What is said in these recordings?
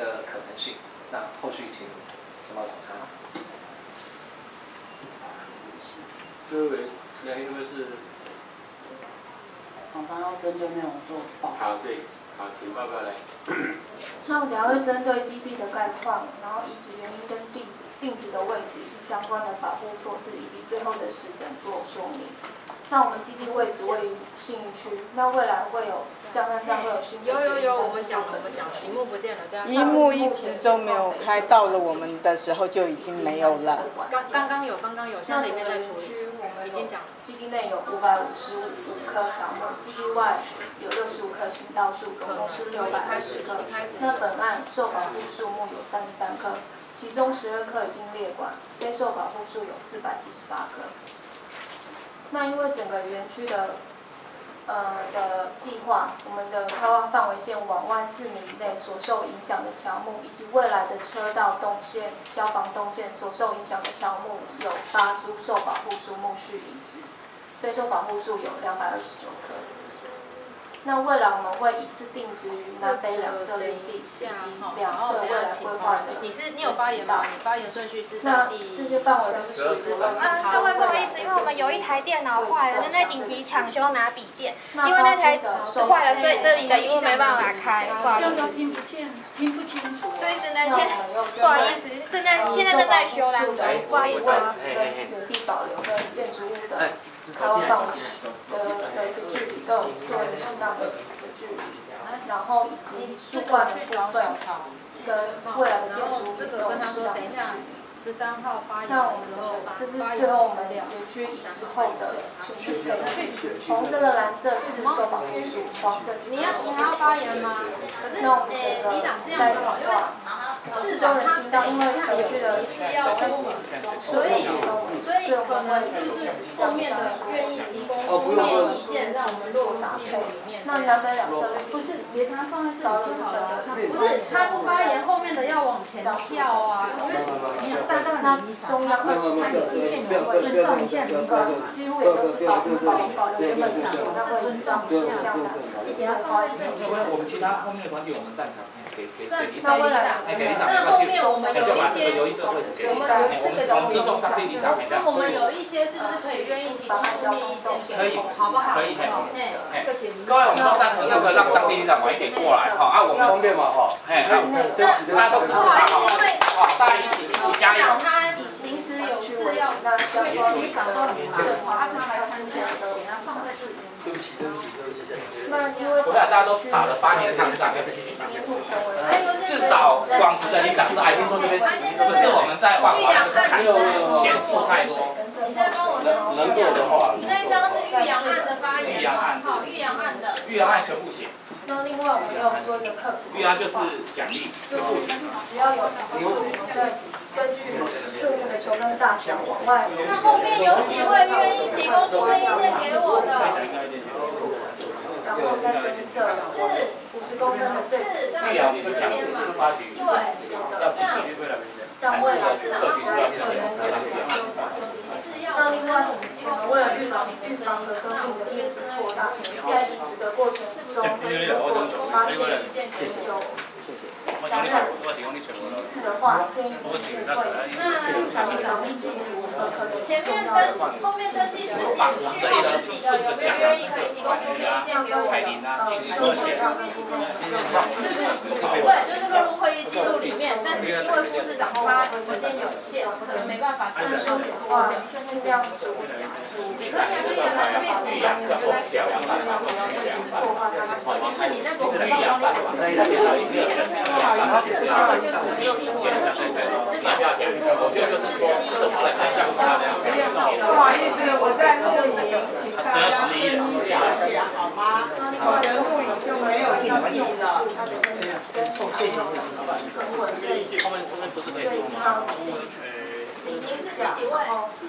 的可能性。那后续请承包厂商。 这位梁一位是厂商要针对内容做报告。 好，对，好，请报告来。 那我等下会针对基地的概况，然后移植原因跟定址的位置相关的保护措施，以及最后的时程做说明。那我们基地位置位于信义区，那未来会有像那这样会有新的。 有，我们讲了，荧幕不见了，这样。 荧幕一直都没有开，到了我们的时候就已经没有了。 刚刚有，现在里面在处理。已经讲了。 基地内有555棵乔木，基地外有65棵行道树，总共是620棵。那本案受保护树木有33棵，其中12棵已经列管，非受保护树有478棵。那因为整个园区的计划，我们的开挖范围线往外4米以内所受影响的乔木，以及未来的车道动线、消防动线所受影响的乔木有8株受保护树木续移植，非受保护树有229棵。那未来我们会依次定植于南北两侧绿地，以及两侧未来规划的。 你有发言吗？你发言顺序是在第。 这些范围都是属于各位不好意思，因为我们有一台电脑坏了，正在紧急抢修拿笔电，因为那台坏了，所以这里的荧幕没办法开，不好意思。 听不清楚。 所以只能先，不好意思，现在正在修当中，不好意思啊。 原地保留跟建筑物的开挖范围的一个距离都有做一个适当的距离，然后以及树冠的部分跟未来的建筑物都有适当的距离。 13号发言那我们这是最后我们园区移植后的程序配置。红色的蓝色是受保护树，黄色是。 你还要发言吗？可是里长这样子好，因为市长他等一下有急事要出门，所以可能是不是后面的愿意提供书面意见，让我们落入记录里面？ 那南北两侧不是，别他放在这里就好了。 不是，他不发言，后面的要往前跳啊，因为。 那中央会是看有意见的会尊重一下民众，几乎也都是保留原本场所，那会尊重一下的，一点要花钱。 我们其他后面的团体我们赞成，给里长， 那后面我们有一些， 我们尊重当地里长。 那我们有一些是不是可以愿意提供书面意见？ 可以， 好不好？ 可以。各位，我们都赞成那个让当地里长晚一点过来，好啊，我们方便嘛，哈，大家都支持他，好，大家一起加油。 他临时有事要， 那相关里长都很麻烦。 他来参加的，给他放在这里。 对不起。 那因为不是，大家都打了8年的抗战，至少广职的里长是爱心，不是我们在万华就是看钱数太多。 你再帮我登记一下，那一张是玉阳案的发言，好，玉阳案的。 玉阳案全部写。 那另外我们要做一个客服。 玉阳就是奖励，就是只要有树，我们再根据树木的球根大小往外。 那后面有几位愿意提供书面意见给我的？ 然后再增设是50公分的碎石。 玉阳就奖励就发局，要请让未来市长可以那另外，我们为了预防和跟病的面积扩大，在移植的过程中，发现有感染的话，建议我们会奖励进入和可能前面后面登记自己的有没有愿意可以提供书面意见给我就是录入会议记录里面，但是因为副市长他时间有限，可能没办法讲说的话， 尽量主讲。 可以来这边补充。不是你那个我们帮不好意思，我在录影，请好吗？我的录影就没有意义了。 您是几位？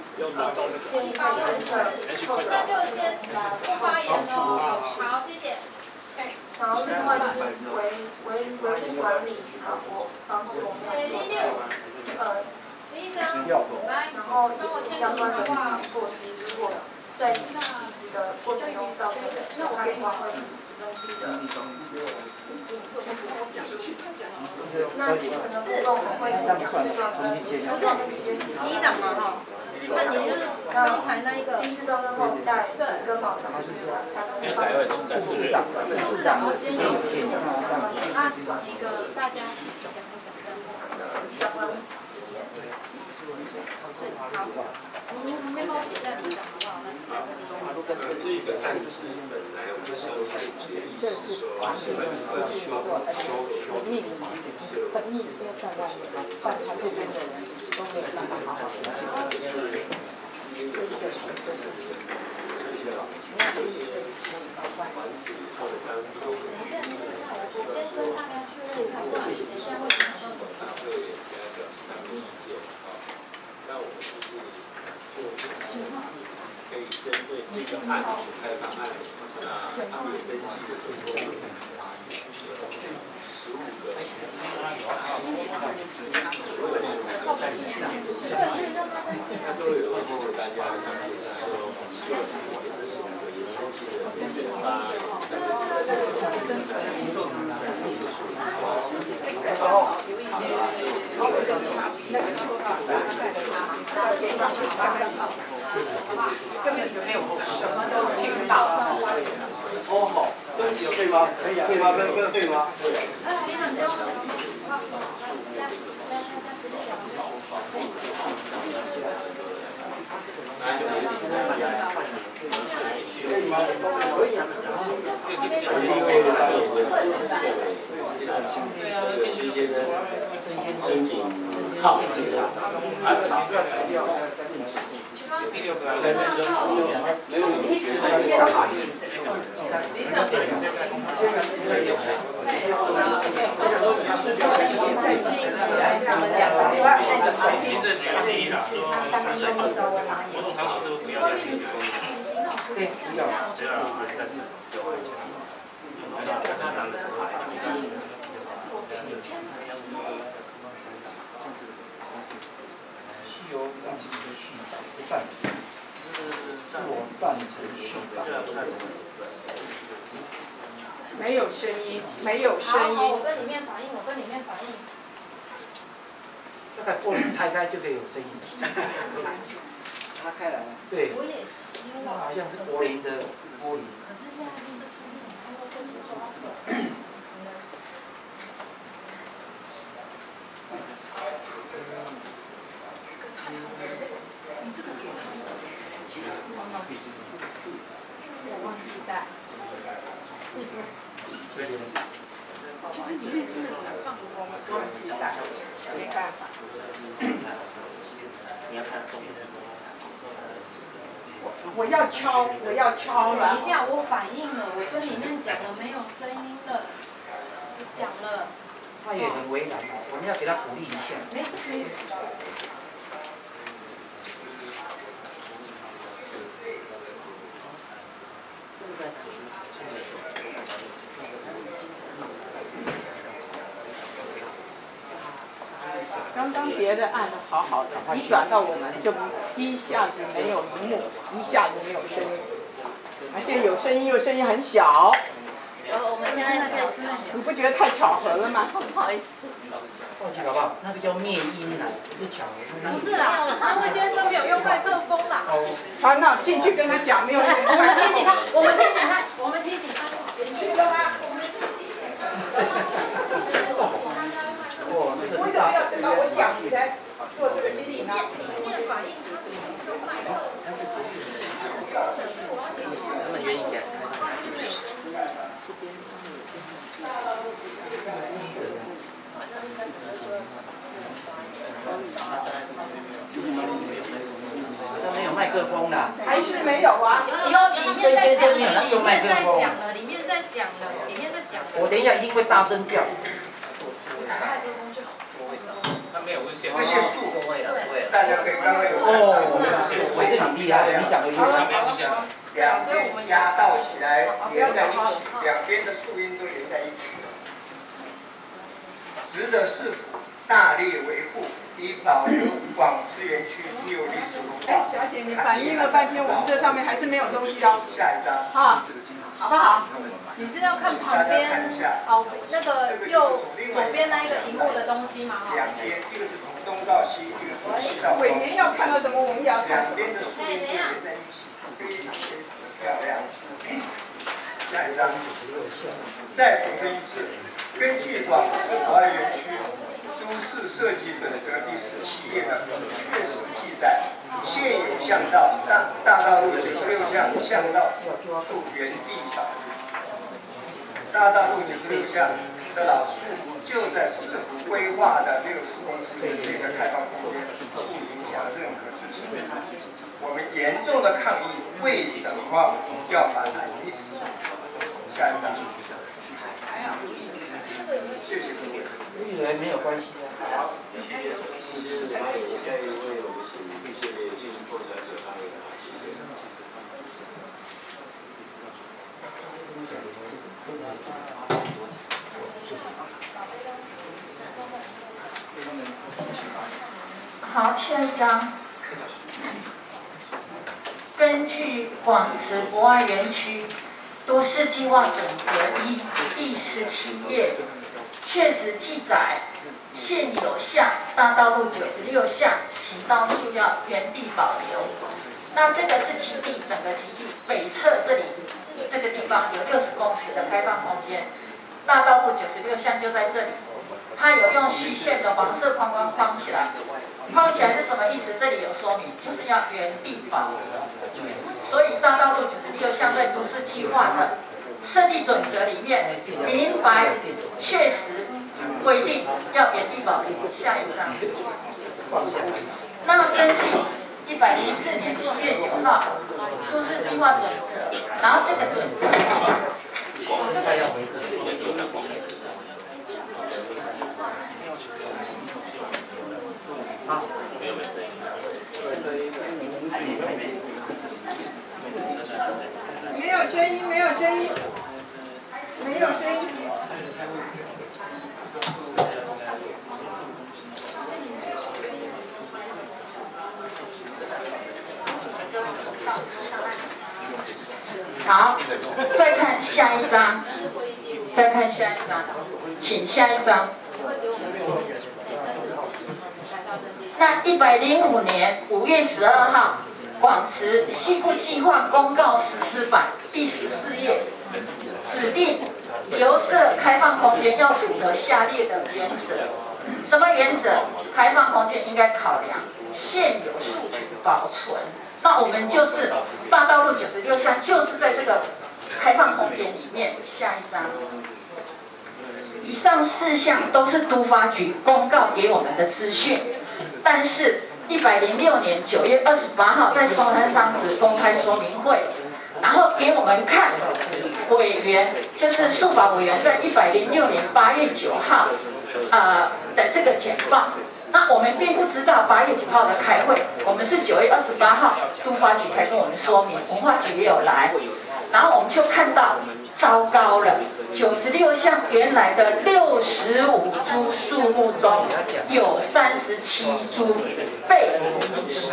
那就先不发言喽。好，谢谢。 然后另外就是维护管理防止我们李医生，来， 然后相关的措施，如果在移植的过程中造成伤害的话，会使登记的已经全部那其实呢，部分我们会不是里长嘛哈，那你就是刚才那一个第一次到跟后代跟保障是市长之间有啊几个大家一起讲一讲这样。是好，您旁边帮我写一下里长好不好？ 这个案子本来我们相信决议是说是本科修密本密要在外面，但他这边的人都没有办法好好的去。那我们就是可以针对这个案子开档案，那他们登记的总共15个。那都有经过大家了解说，希望我们的15个也登记的根本就没有什么都听不到。 哦好，对不起，可以吗？可以啊，可以吗？可以吗？可以吗？可以啊。申请号。第6个，没有你觉得不好意思。 民政局建议啦，说活动场所是不要在这个对，不要，只要老师在这有安全。他长得很好。 由暂时的续长不赞成，是我赞成续长。 没有声音，没有声音。 好，我跟里面反映， 大概玻璃拆开就可以有声音。 拉开来。 对。 我也希望。 好像是柏林的玻璃。 可是现在就是附近，你看都跟着抓走。 你这个给他，我忘记带。里面真的有放我们忘记带，没办法。 你要看重点。 我要敲了。 等一下，我反应了，我跟里面讲了没有声音了，我讲了。 他也很为难啊，我们要给他鼓励一下。 没事没事。 刚刚别的按的好好的，一转到我们就一下子没有荧幕，一下子没有声音，而且有声音又声音很小。 我们现在你不觉得太巧合了吗？ 不好意思。 忘记好不好？那个叫灭音啦，不是巧合。 不是啦，他们先生没有用麦克风啦。 好，那进去跟他讲，没有。 我们提醒他，我们提醒他。 你去了吗？ 哦，这个是为什么要等到我讲你才做这个提醒呢？ 他们愿意给。 他没有麦克风啦。 还是没有啊？ 里面在讲了， 里面在讲了。 我等一下一定会大声叫。 他没有无线。 那些数不会了，不会了。大家可以刚刚有。 哦，我是很厉害的，你讲的厉害。 没有无线。 两边压倒起来，连在一起，两边的树荫都连在一起。直的是大力维护，以保留广慈园区具有历史文化。 小姐，你反映了半天，我们这上面还是没有东西哦。 下一张。 啊，好不好？ 你是要看旁边哦，那个左边那一个荧幕的东西吗？ 两边，一个是从东到西，一个是从西到东。 委员要看到什么，我们也要看。 两边的树叶连在一起，非常漂亮。下一张。再重申一次，根据广慈博爱园区都市设计准则第17页的确实记载，现有巷道大道路96巷巷道树原地保留。大道路96巷的老树就在市府规划的60公尺以内的开放空间，不影响任何事情。我们严重的抗议，为什么要把它移植？下一张。谢谢各位。 与人没有关系啊。 好，下一位我们请绿线的技术拓展者发言。谢谢。 好，下一张。根据广慈博爱园区都市计划准则第17页，确实记载现有巷大道路96巷行道树要原地保留。那这个是基地，整个基地北侧这里这个地方有60公尺的开放空间，大道路96巷就在这里。它有用虚线的黄色框框框起来，框起来是什么意思？这里有说明，就是要原地保留。所以大道路96巷在都市计划的设计准则里面明白确实规定要原地保留。下一张。那根据104年7月9号都市计划准则，然后这个准则没有声音，没有声音，没有声音。 好，再看下一张，再看下一张，请下一张。那105年5月12号，广慈西部计划公告实施版第14页，指定留设开放空间要符合下列的原则。什么原则？开放空间应该考量现有树群保存。那我们就是大道路96巷，就是在这个开放空间里面。下一张。以上4项都是都发局公告给我们的资讯，但是106年9月28号在松山商职公开说明会，然后给我们看委员就是树保委员在106年8月9号的这个简报。那我们并不知道8月9号的开会，我们是9月28号都发局才跟我们说明，文化局也有来，然后我们就看到糟糕了，96巷原来的65株树木中有37株被移植。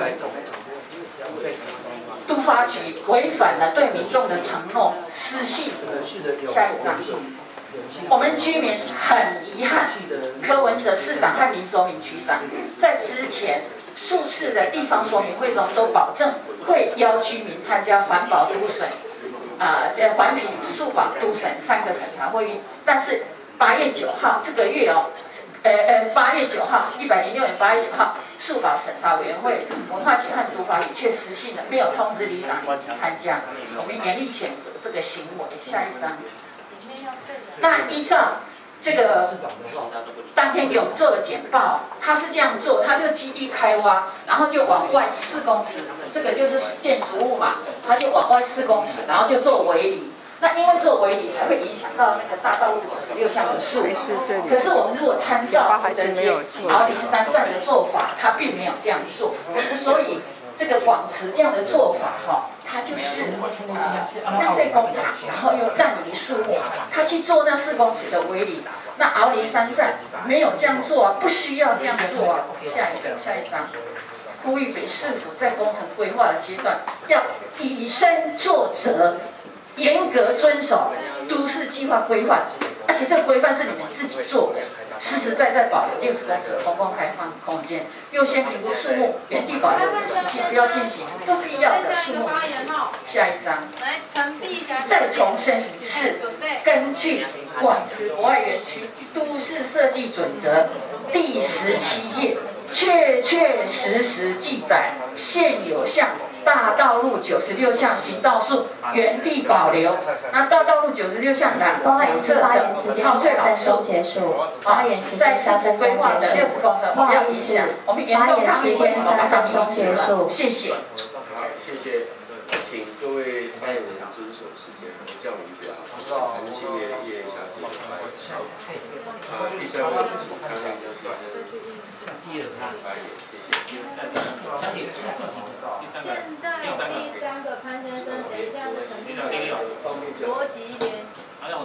都发局违反了对民众的承诺，失信。下一张。我们居民很遗憾，柯文哲市长和林周明局长在之前数次的地方说明会中都保证会邀居民参加环保都审、环评、树保、都审3个审查会议，但是8月9号这个月8月9号106年8月9号，树保审查委员会、文化局和都发局却失信了，没有通知里长参加，我们严厉谴责这个行为。下一张。那依照这个当天给我们做的简报，他是这样做，他这个基地开挖，然后就往外4公尺，这个就是建筑物嘛，他就往外4公尺，然后就做围篱。那因为做围篱才会影响到那个大道路96巷的树。可是我们如果参照福德街、鳌林山站的做法，他并没有这样做，所以这个广慈这样的做法它就是浪费公帑，然后又滥移树木，他去做那4公尺的围篱， 那鳌林山站没有这样做啊，不需要这样做啊。下一张，呼吁北市府在工程规划的阶段要以身作则，严格遵守都市计划规范，而且这个规范是你们自己做的。实实在在保留60公尺的公共开放空间，优先评估树木，原地保留的体系，不要进行不必要的树木移植。下一张，再重申一次，根据广慈博爱园区都市设计准则第17页，确实记载现有项大道路96项行道树原地保留。那大道路96项蓝公色的草翠老树结束。 在市府规划的60公尺不要影响。我们严重抗议，为什么把它名字了？谢谢。 好，谢谢，请各位发言人遵守时间和教育表。陈信叶小姐的发言。第三位是康亮优先生发言，谢谢。 现在第3个潘先生，等一下是陈碧莲，逻辑连结。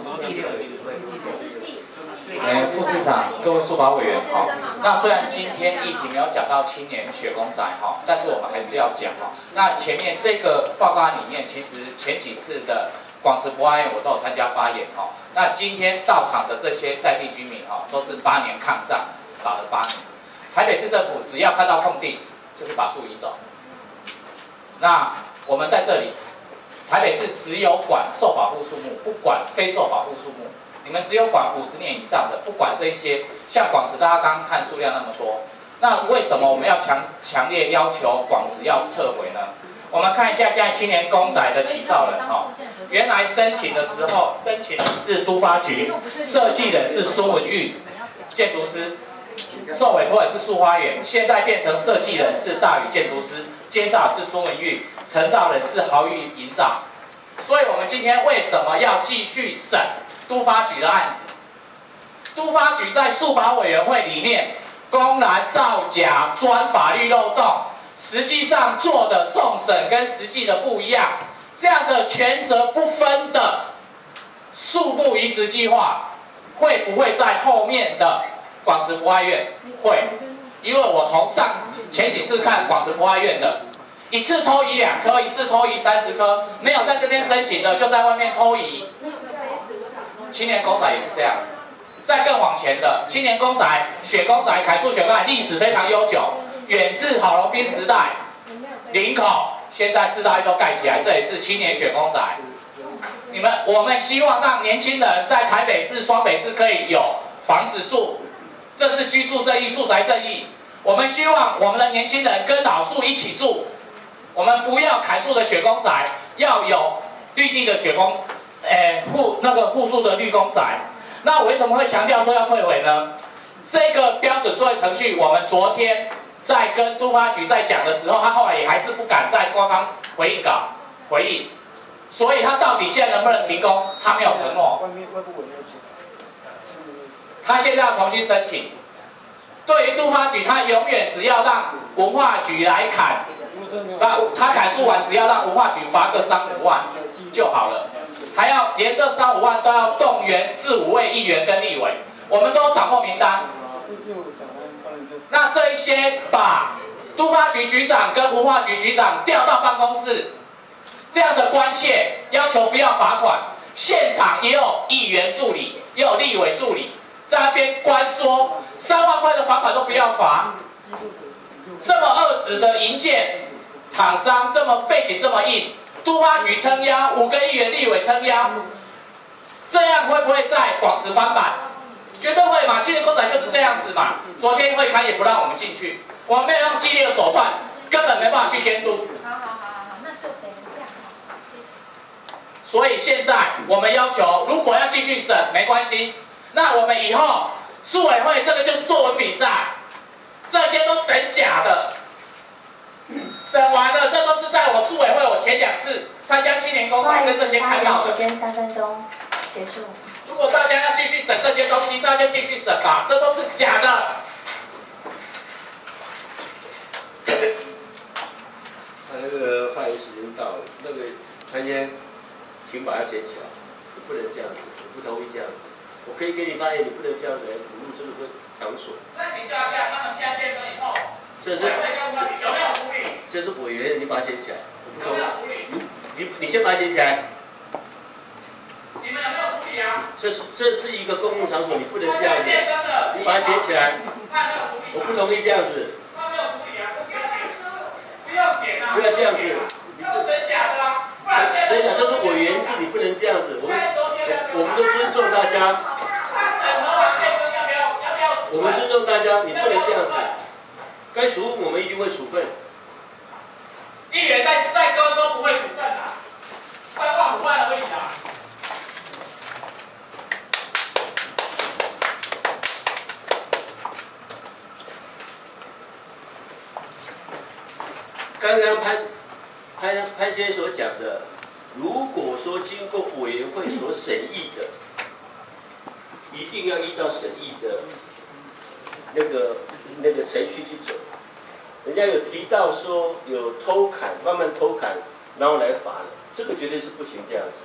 副市长、各位书法委员哈，那虽然今天议题没有讲到青年学公仔哈，但是我们还是要讲哈。那前面这个报告案里面，其实前几次的广慈博爱园我都有参加发言哈。那今天到场的这些在地居民哈，都是8年抗战搞了8年。台北市政府只要看到空地，就是把树移走。那我们在这里，台北市只有管受保护树木，不管非受保护树木。你们只有管50年以上的，不管这些。像广慈，大家刚刚看数量那么多，那为什么我们要强烈要求广慈要撤回呢？我们看一下现在青年公仔的起造人哈，原来申请的时候，申请人是都发局，设计人是孙文玉，建筑师，受委托人是树花园，现在变成设计人是大宇建筑师，监造是孙文玉，承造人是豪裕营造。所以我们今天为什么要继续审都发局的案子？都发局在树保委员会里面公然造假、钻法律漏洞，实际上做的送审跟实际的不一样，这样的权责不分的树木移植计划，会不会在后面的广慈博爱院？会，因为我从前几次看广慈博爱院的，一次偷移2棵，一次偷移30棵，没有在这边申请的就在外面偷移。青年公仔也是这样子。再更往前的青年公仔、雪公仔、楷树雪公仔历史非常悠久，远至郝龙斌时代，林口现在4大运都盖起来，这也是青年雪公仔。我们希望让年轻人在台北市、双北市可以有房子住，这是居住正义、住宅正义。我们希望我们的年轻人跟老树一起住，我们不要楷树的雪公仔，要有绿地的户数的绿公仔。那我为什么会强调说要退回呢？这个标准作业程序，我们昨天在跟都发局在讲的时候，他后来也还是不敢在官方回应，所以他到底现在能不能提供，他没有承诺。他现在要重新申请。对于都发局，他永远只要让文化局来砍，他砍树完只要让文化局罚个3-5万就好了。还要连这3-5万都要动员4-5位议员跟立委，我们都掌握名单。那这一些把都发局局长跟文化局局长调到办公室，这样的关切要求不要罚款，现场也有议员助理，也有立委助理，在那边关说3万块的罚款都不要罚。这么恶质的营建厂商，这么背景这么硬。都发局撑腰，5个议员立委撑腰，这样会不会在广慈翻版？绝对会嘛！青年公仔就是这样子嘛。昨天会刊也不让我们进去，我们没有用激烈的手段，根本没办法去监督。 好，那就等一下哈，谢谢。 所以现在我们要求，如果要继续审没关系，那我们以后树委会这个就是作文比赛，这些都审假的。审完了，这都是在我树委会我前2次参加青年公仔跟这些看到的。 时间3分钟结束。 如果大家要继续审这些东西，那就继续审吧，这都是假的。 他那个发言时间到了，潘先请把它捡起来，不能这样子，我不同意这样子。 我可以给你发言，你不能这样子来侮辱这个场所。 那请教一下，他们现在变更以后， 这是有没有处理？ 这是委员，你把它捡起来。 有没有处理？ 你先把它捡起来。 你们有没有处理啊？ 这是一个公共场所，你不能这样子。你把它捡起来。我不同意这样子。 他没有处理啊，不要捡，不要捡啊！ 不要这样子。 要是真假的啊，不然现在。 真假，这是委员制，你不能这样子。我们都尊重大家。我们尊重大家，你不能这样子。该处分我们一定会处分。 议员在歌说不会处分啊，坏话不坏而已啊。 刚刚潘先生所讲的，如果说经过委员会所审议的，一定要依照审议的那个程序去走。人家有提到说有偷砍，慢慢偷砍，然后来罚了，这个绝对是不行这样子。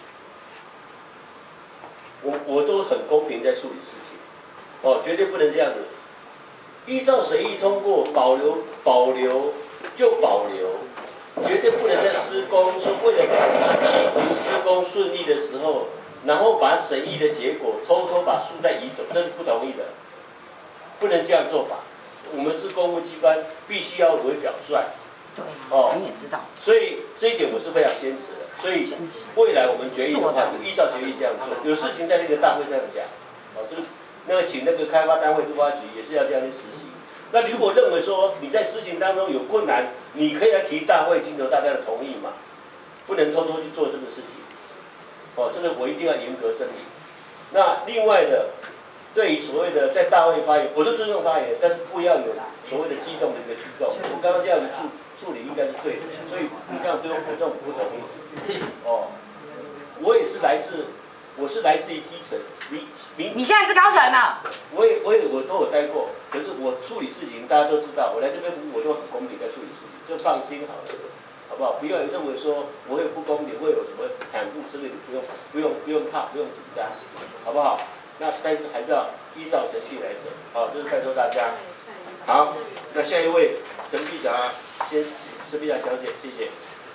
我都很公平在处理事情，绝对不能这样子。依照审议通过，保留就保留，绝对不能在施工说为了企图施工顺利的时候，然后把审议的结果偷偷把树带移走，这是不同意的，不能这样做法。我们是公务机关，必须要为表率。 对，你也知道。 所以这一点我是非常坚持的。所以未来我们决议的话，就依照决议这样做。有事情在那个大会上讲，请那个开发单位督发局也是要这样去实行。那如果认为说你在施行当中有困难，你可以来提大会，经由大家的同意嘛，不能偷偷去做这个事情。这个我一定要严格声明。那另外的。对于所谓的在大会发言，我都尊重发言，但是不要有所谓的激动的一个举动。我刚刚这样的处理应该是对的，所以你这样对我不同意。我也是我是来自于基层， 你现在是高层啊？ 我都有待过，可是我处理事情大家都知道，我来这边服务我都很公平在处理事情，就放心好了，好不好？不要认为说我会不公平，会有什么袒护之类的，不用怕，不用紧张，好不好？那但是还是要依照程序来走，这是拜托大家。好，那下一位陈碧霞小姐，谢谢。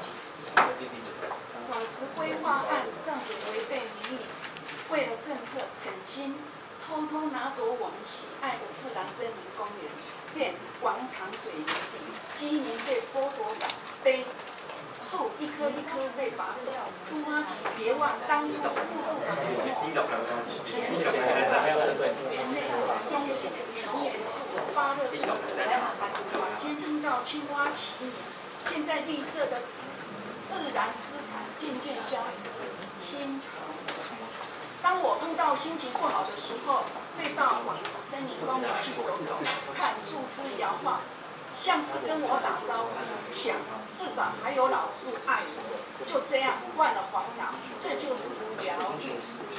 保持规划案政府违背民意，为了政策狠心，偷偷拿走我们喜爱的自然森林公园，变广场水泥地，居民被剥夺感悲。树一棵一棵被拔走，都发局别忘当初辜负的承诺。以前园内松鼠、龙眼树、芭乐树，晚间听到青蛙齐鸣。现在绿色的自然资产渐渐消失，心疼。当我碰到心情不好的时候，会到广慈森林公园去走走，看树枝摇晃。像是跟我打招呼，想至少还有老树爱我，就这样换了黄鸟，这就是疗愈。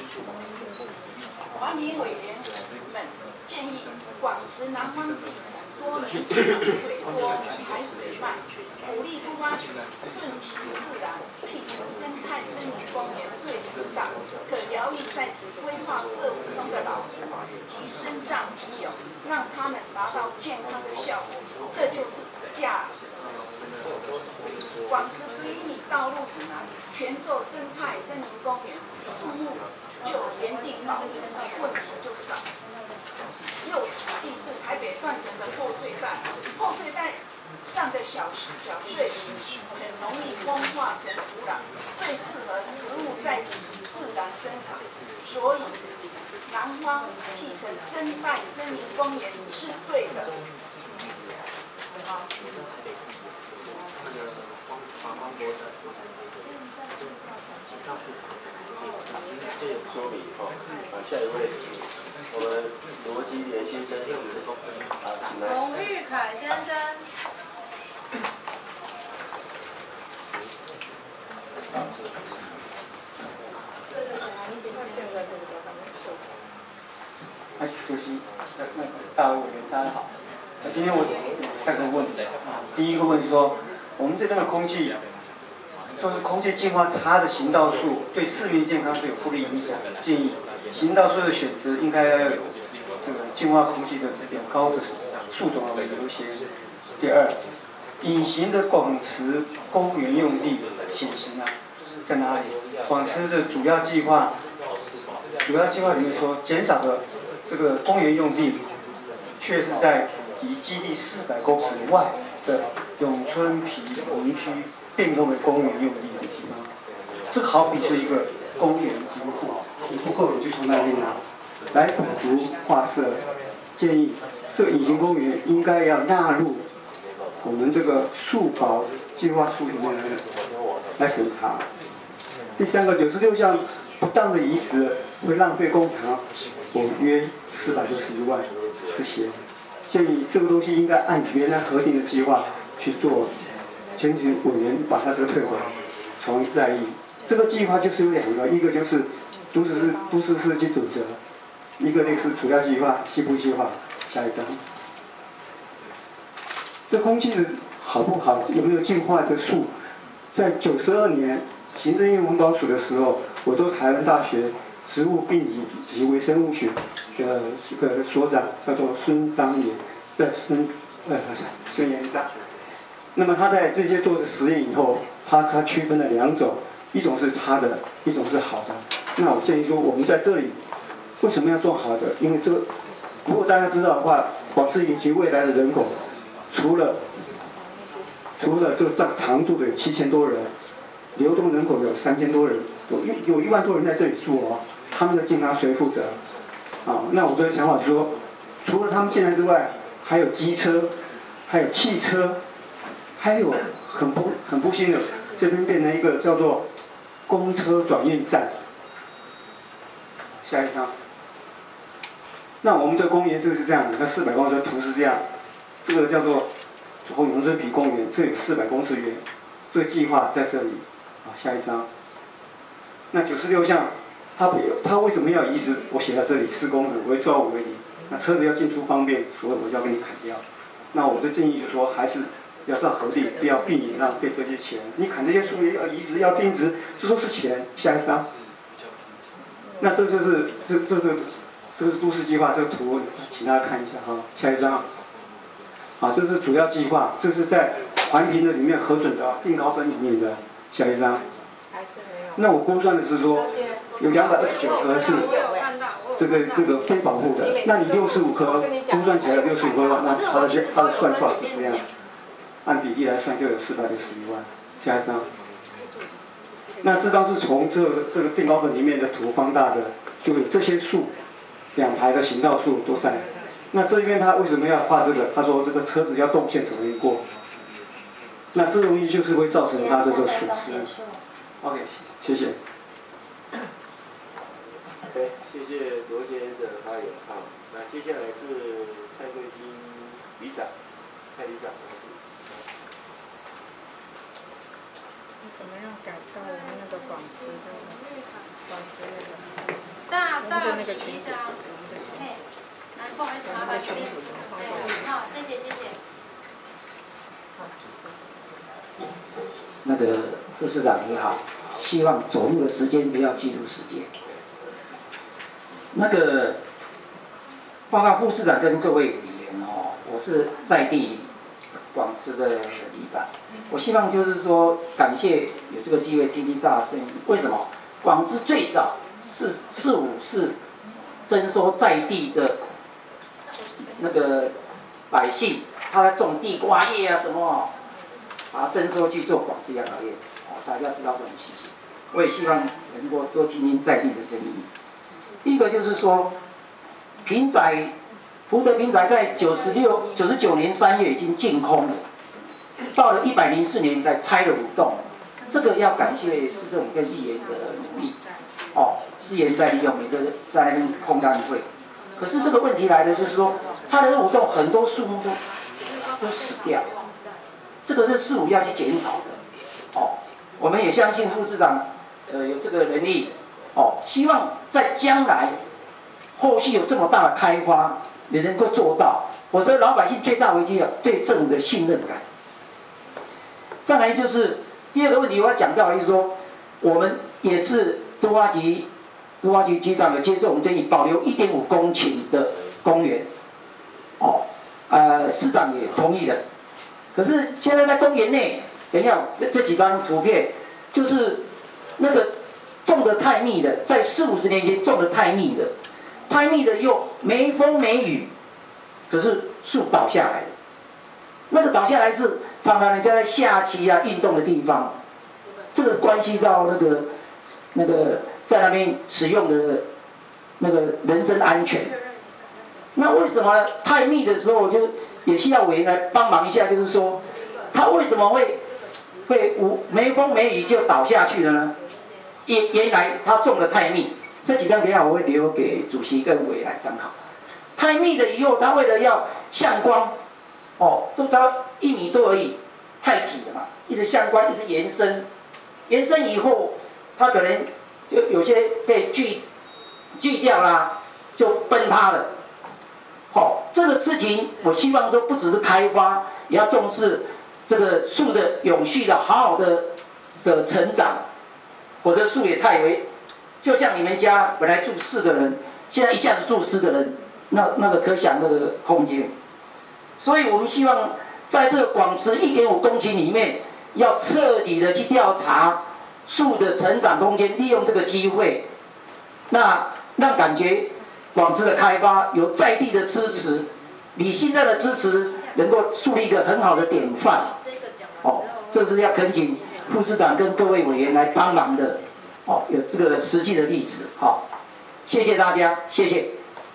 环评委员们建议广慈南方地层多能建水多排水慢，鼓励都发局顺其自然，辟成生态森林公园最适当，可疗愈在此规划社会中的老人及身障朋友，让他们达到健康的效果。这就是价值。广慈11米道路以南，全座生态森林公园，树木就原地保留，问题就少。又此地是台北断层的破碎带，破碎带上的小碎石很容易风化成土壤，最适合植物在此自然生长，所以南方辟成生态森林公园是对的。 说明下一位，我们罗基连先生洪玉凯先生。 主席，大委员大家好。今天我3个问题，第一个问题说，我们这边的空气，说是空气净化差的行道树对市民健康是有不利影响，建议行道树的选择应该要有这个净化空气的比较高的树种为优先。第二，隐形的广池公园用地显形啊，在哪里？广池的主要计划里面说，减少的这个公园用地，却是在离基地400公尺外的永春皮林区变更为公园用地的地方。这好比是一个公园金库，你不够你就从那边拿，来补足划设。建议这个隐形公园应该要纳入我们这个树保计划书里面来审查。第三个，96项不当的移植会浪费公帑，我约461万这些。建议这个东西应该按原来核定的计划去做，检举委员把它这个退回，重再议。这个计划就是有2个，一个就是都市设计准则，一个是主要计划、西部计划。下一张，这空气的好不好，有没有净化的树？在92年行政院环保署的时候，我都台湾大学植物病理及微生物学的这个所长叫做孙章炎，孙延章。那么他在这些做的实验以后，他区分了2种，一种是差的，一种是好的。那我建议说，我们在这里为什么要做好的？因为这个，如果大家知道的话，广池以及未来的人口，除了这个常住的有7000多人，流动人口有3000多人，有1万多人在这里住哦，他们的健康谁负责？啊，那我的想法就是说，除了他们进来之外，还有机车，还有汽车，还有很不幸的，这边变成一个叫做公车转运站。下一张。那我们这公园就是这样的，那400公尺的图是这样，这个叫做永春皮公园，这有400公尺远，这个计划在这里。好，下一张。那96项，它为什么要移植？我写在这里，4公尺为抓5为0。那车子要进出方便，所以我就要给你砍掉。那我的建议就是说，还是要照核定，不要避免浪费这些钱。你砍这些树叶要移植要定植，这都是钱。下一张。那这是都市计划这个图，请大家看一下哈。下一张。啊，这是主要计划，这是在环评的里面核准的定稿本里面的。下一张。那我估算的是说，有229棵是这个非保护的，那你65棵估算起来65棵，那它的算出来是这样，按比例来算就有461万。下一张。那这张是从这个定稿本里面的图放大的，就有这些树，2排的行道树都在。那这边他为什么要画这个？他说这个车子要动线才能过。那这容易就是会造成他这个损失。OK， 谢谢。 对，谢谢罗先生的发言啊。那接下来是蔡桂金里长，蔡里长。 怎么样改善我们那个广池的大那个群组？ 不好意思，麻烦这边。好，谢谢。 那个副市长你好，希望走路的时间不要记录时间。那个报告副市长跟各位委员哦，我是在地广池的里长，我希望就是说感谢有这个机会听听大家声音。为什么？广池最早是45是征收在地的那个百姓，他在种地瓜叶啊什么，把它征收去做广池养老业，哦，大家知道这种情形。我也希望能够多听听在地的声音。第一个就是说，平宅福德平宅在99年3月已经净空了，到了104年才拆了5栋，这个要感谢市政府跟议员的努力，哦，资源再利用，每个在那边空单会。可是这个问题来了，就是说拆了5栋，很多树木都死掉，这个是市府要去检讨的，哦，我们也相信副市长有这个能力，哦，希望在将来后续有这么大的开发，你能够做到，否则老百姓最大危机对政府的信任感。再来就是第二个问题，我要讲到就是说，我们也是都发局都发局局长有接受我们建议，保留1.5公顷的公园。哦，市长也同意了。可是现在在公园内，等一下这几张图片，就是那个种的太密的，在40-50年前种的太密的，太密的又没风没雨，可是树倒下来了。那个倒下来是常常人家在下棋啊运动的地方，这个关系到那个在那边使用的那个人身安全。那为什么太密的时候就也需要委员来帮忙一下？就是说，它为什么会没风没雨就倒下去了呢？原来它种的太密。这几张等一下我会留给主席跟委员来参考。太密的以后，它为了要向光，哦，都只要1米多而已，太挤了嘛，一直向光，一直延伸，延伸以后，它可能就有些被锯掉啦，就崩塌了。好，这个事情我希望说不只是开发，也要重视这个树的永续的好好的成长，否则树也太为，就像你们家本来住4个人，现在一下子住10个人，那个可想那个空间。所以我们希望在这个广池1.5公顷里面，要彻底的去调查树的成长空间，利用这个机会，那让感觉广池的开发有在地的支持，你现在的支持能够树立一个很好的典范。哦，这是要恳请副市长跟各位委员来帮忙的。哦，有这个实际的例子。好，谢谢大家，谢谢。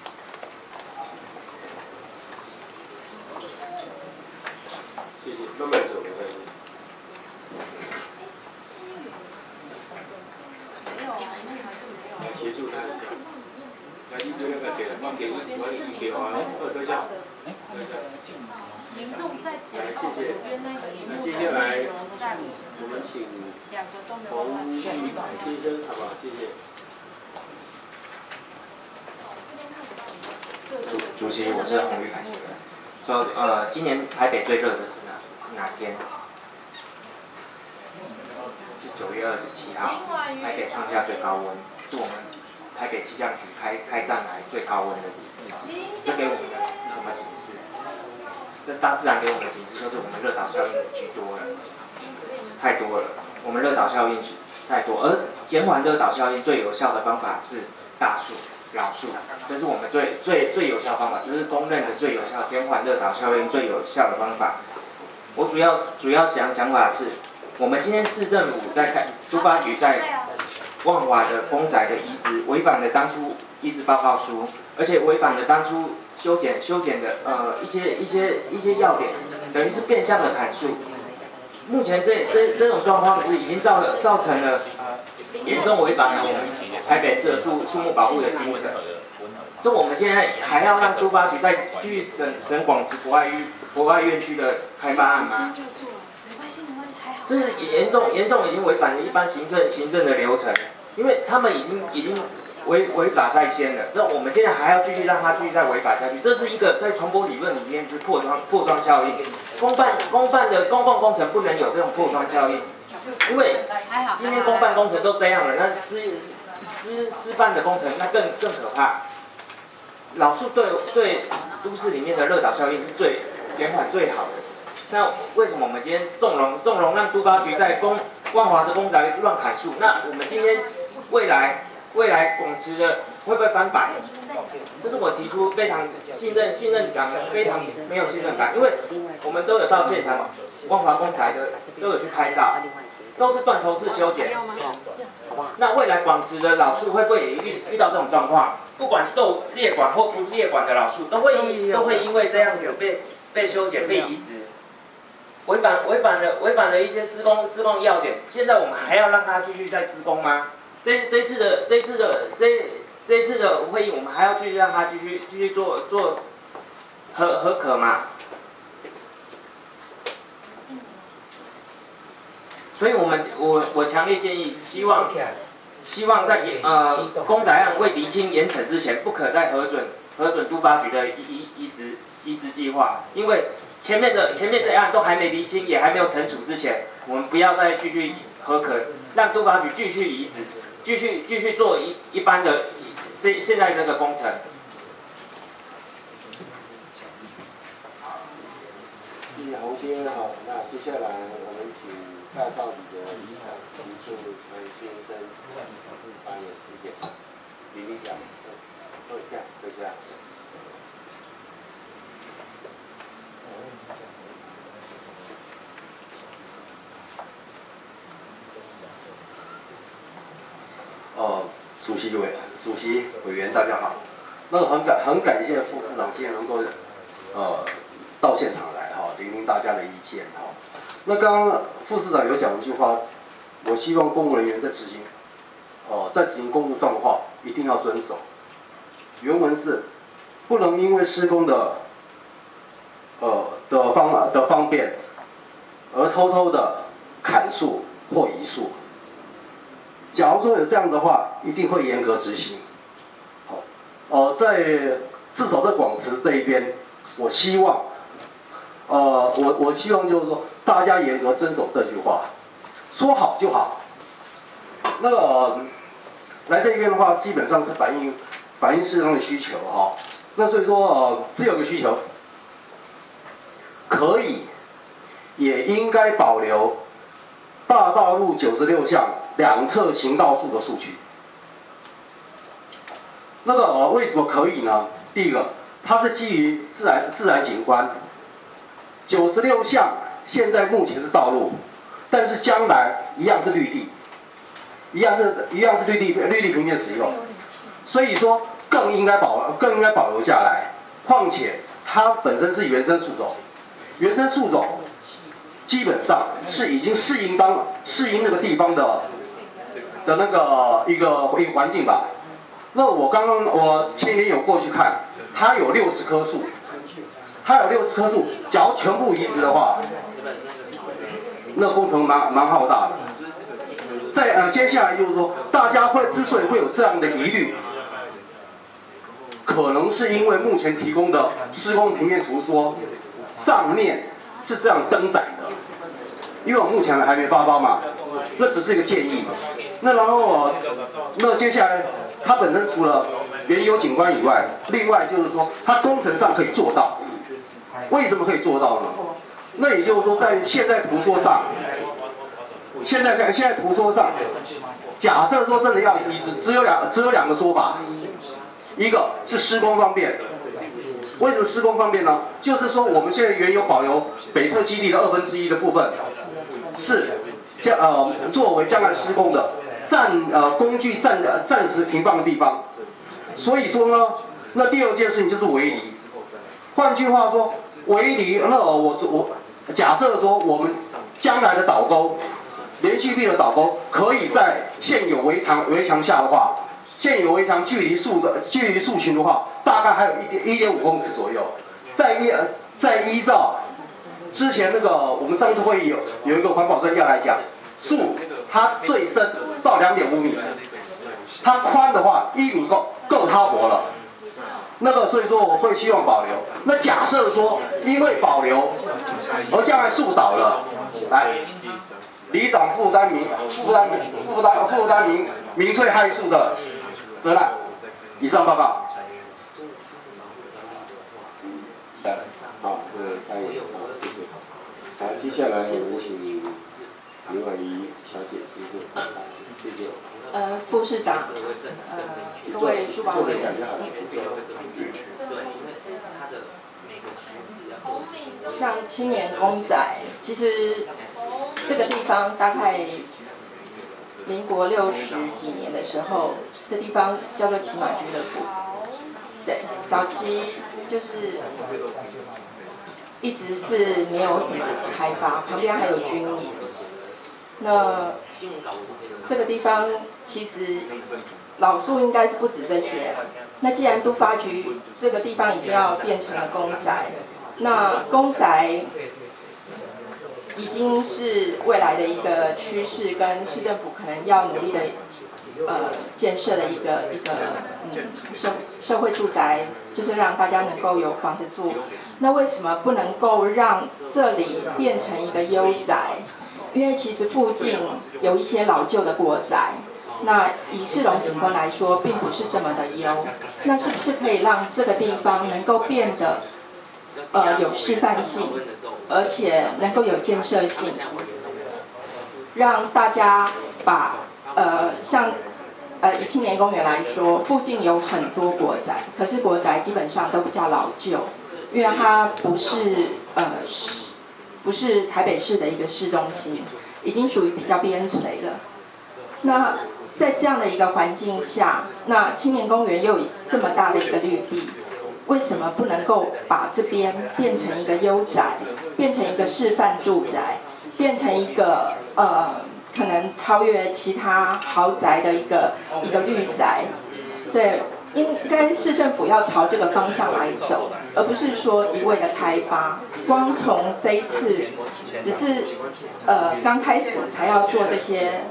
谢谢，慢慢走，来协助他一下。来，你这个给了，我给完2个项。 民众在讲到左边那个荧幕， 接下来我们请洪先生，好不好？谢谢。 主席，我是洪玉凯。说今年台北最热的是哪天？是9月27号，台北创下最高温，是我们台北气象局开战来最高温的日子。这给我们的是什么警示？这大自然给我们的警示就是我们热岛效应居多了，太多了。我们热岛效应太多，而减缓热岛效应最有效的方法是大树、老树，这是我们最有效的方法，这是公认的最有效减缓热岛效应最有效的方法。我主要想讲法是，我们今天市政府在都发局在万华的公宅的遗址违反了当初遗址报告书，而且违反了当初修剪的一些要点，等于是变相的砍树。目前这种状况是已经造成了严重违反了我们台北市的树木保护的精神。这我们现在还要让都发局再继续审广池博爱院区的开发案吗？这是严重已经违反了一般行政的流程，因为他们已经违法在先了。这我们现在还要继续让他继续再违法下去，这是一个在传播理论里面是破窗效应。公办的公共工程不能有这种破窗效应，因为今天公办工程都这样了，那私办的工程那更可怕。老树对都市里面的热岛效应是最减缓最好的。那为什么我们今天纵容让都发局在万华的公宅乱砍树？那我们今天未来广池的会不会翻版？这是我提出非常信任感非常没有信任感，因为我们都有到现场，万华公宅的都有去拍照，都是断头式修剪。那未来广池的老树会不会也遇到这种状况？不管受列管或不列管的老树，都会因为这样子被修剪被移植，违反了一些施工要点。现在我们还要让它继续再施工吗？这次的会议，我们还要继续让它继续做合可吗？所以我强烈建议，希望在公宅案未厘清严惩之前，不可再核准都发局的移植计划，因为前面这案都还没厘清，也还没有惩处之前，我们不要再继续核可，让都发局继续移植。 继续做一般的现在这个工程。 谢谢洪先生好，那接下来我们请大道理的理事长林庆传先生发言时间。林理事长，坐下。 主席委员大家好。那很感谢副市长今天能够到现场来聆听大家的意见那刚刚副市长有讲一句话，我希望公务人员在执行公务上的话一定要遵守。原文是不能因为施工的方便而偷偷的砍树或移树。假如说有这样的话，一定会严格执行。在至少在广慈这一边，我希望，我希望就是说大家严格遵守这句话，说好就好。那来这边的话，基本上是反映市场的需求那所以说只有个需求，可以，也应该保留大道路96巷两侧行道树的树区。那个为什么可以呢？第一个，它是基于自然景观。96巷现在目前是道路，但是将来一样是绿地，一样是绿地平面使用，所以说更应该保留下来。况且它本身是原生树种，原生树种基本上是已经适应那个地方的那个一个环境吧。那我前年有过去看，它有60棵树，假如全部移植的话，那工程蛮浩大的。接下来就是说，大家之所以会有这样的疑虑，可能是因为目前提供的施工平面图说上面是这样登载的，因为我目前还没发包嘛，那只是一个建议。那然后那接下来它本身除了原有景观以外，另外就是说它工程上可以做到。为什么可以做到呢？那也就是说在现在图说上，假设说真的要移植，只有两个说法，一个是施工方便。为什么施工方便呢？就是说我们现在原有保留北侧基地的1/2的部分，是作为将来施工的工具暂时停放的地方。所以说呢，那第二件事情就是围篱。换句话说，围篱，那我假设说我们将来的导沟，连续壁的导沟，可以在现有围墙下的话，现有围墙距离树群的话，大概还有1.5公尺左右。再依照之前那个我们上次会议有一个环保专家来讲，树它最深到2.5米，它宽的话1米够它活了。所以说我会希望保留。那假设说因为保留而将来树倒了，来，里长负担民粹害树的责任。以上报告。 好，发言，谢谢。好，接下来我们请刘婉仪小姐谢谢。 副市长，各位书保委员，像青年公仔，其实这个地方大概民国60几年的时候，这地方叫做骑马俱乐部。对，早期就是一直是没有什么开发，旁边还有军营。那这个地方其实老树应该是不止这些。那既然都发局这个地方已经要变成了公宅，那公宅已经是未来的一个趋势，跟市政府可能要努力的建设的一个社会住宅，就是让大家能够有房子住。那为什么不能够让这里变成一个优宅？因为其实附近有一些老旧的国宅， 那以市容景观来说，并不是这么的优。那是不是可以让这个地方能够变得有示范性，而且能够有建设性，让大家把像以青年公园来说，附近有很多国宅，可是国宅基本上都比较老旧，因为它不是台北市的一个市中心，已经属于比较边陲了。那在这样的一个环境下，那青年公园又有这么大的一个绿地，为什么不能够把这边变成一个优宅，变成一个示范住宅，变成一个可能超越其他豪宅的一个绿宅？对，应该市政府要朝这个方向来走，而不是说一味的开发。光从这一次，只是刚开始才要做这些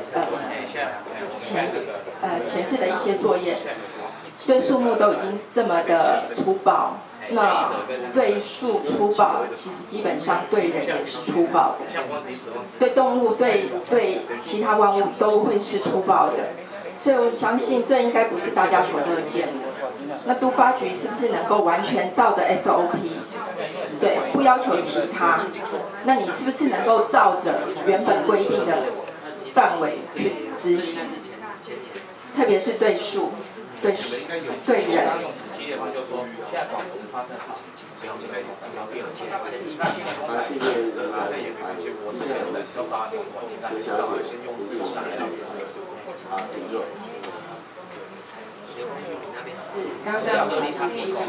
前置的一些作业，对树木都已经这么的粗暴，那对树粗暴，其实基本上对人也是粗暴的，对动物、对其他万物都会是粗暴的。所以我相信这应该不是大家所乐见的。那都发局是不是能够完全照着 SOP， 对，不要求其他？那你是不是能够照着原本规定的范围去执行？特别是对树、对人。 是，刚刚我们想起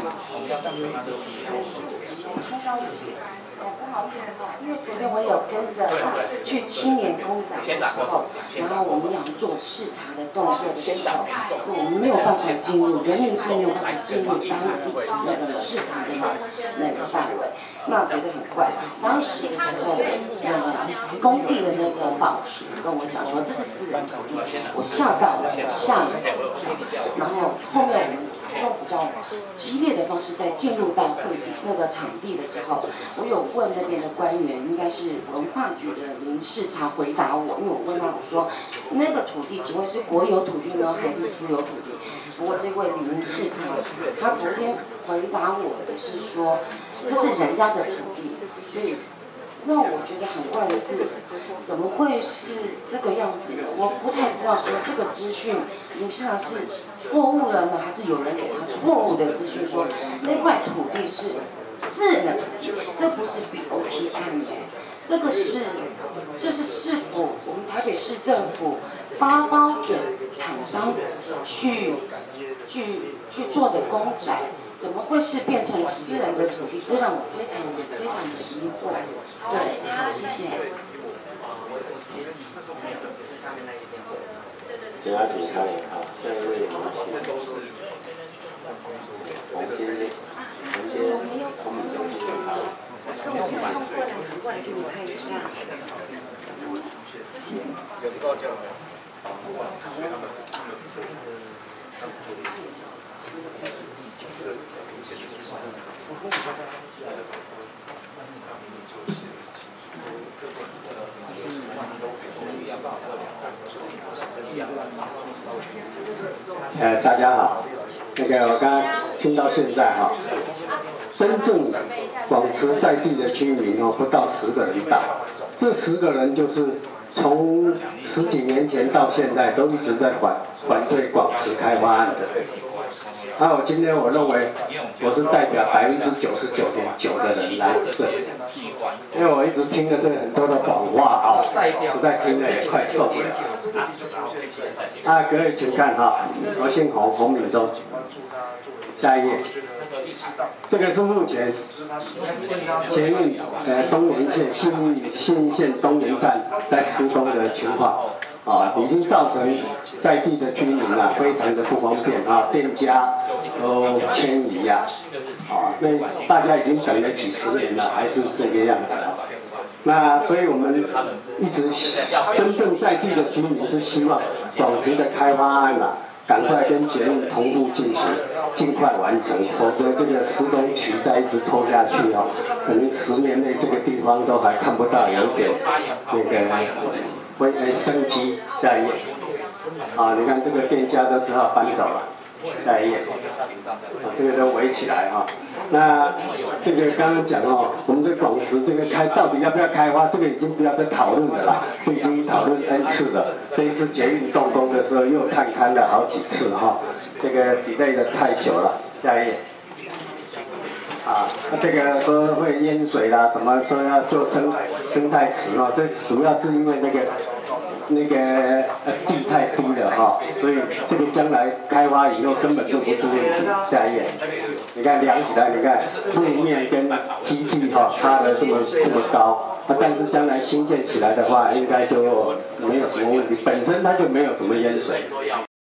不好意思哈，因为昨天我有跟着去青年公展的时候，然后我们要做视察的动作的时候，是我们没有办法进入，人力是没有办法进入当地那个视察的那个范围，那觉得很怪。当时的时候，工地的那个保署跟我讲说这是私人土地，我吓到了，我吓了一跳。然后后面我们用比较激烈的方式在进入到那个场地的时候，我有问那边的官员，应该是文化局的林视察回答我，因为我问他我说那个土地只会是国有土地呢，还是私有土地？不过这位林视察他昨天回答我的是说这是人家的土地，所以让我觉得很怪的是，怎么会是这个样子的？我不太知道说这个资讯，林市长是错误了呢，还是有人给他错误的资讯说那块土地是私人的土地？这不是 BOT 案耶，这是市府我们台北市政府发包给厂商去做的公宅。怎么会是变成私人的土地？这让我非常的疑惑。对，好，谢谢。 检查警察也好，下一位黄先生，我们中心好。 大家好，我刚刚听到现在哈，真正广慈在地的居民不到10个人大，这10个人就是从10几年前到现在都一直在反对广慈开发案的。那今天我认为我是代表99.9%的人来这里，因为我一直听了这很多的谎话实在听了也快受不了。各位请看我姓洪，洪敏忠。下一页，这个是目前捷运东延线信义线东延站在施工的情况。已经造成在地的居民非常的不方便店家都迁移那大家已经等了几10年了，还是这个样子那所以我们一直真正在地的居民是希望广慈的开发案赶快跟捷运同步进行，尽快完成，否则这个施工期再一直拖下去可能10年内这个地方都还看不到有点那个生机。下一页， 啊，你看这个店家都只好搬走了。下一页，这个都围起来哈。那这个刚刚讲哦，我们的广池这个到底要不要开发，这个已经不要再讨论了啦，已经讨论 N 次了。这一次捷运动工的时候又探勘了好几次哈，这个 delay 的太久了。下一页。啊，这个说会淹水啦，怎么说要做生态池哦？这主要是因为那个地太低了哈，所以这个将来开发以后根本就不是问题。下一页，你看量起来，你看路面跟基地哈差的这么高，但是将来新建起来的话，应该就没有什么问题，本身它就没有什么淹水。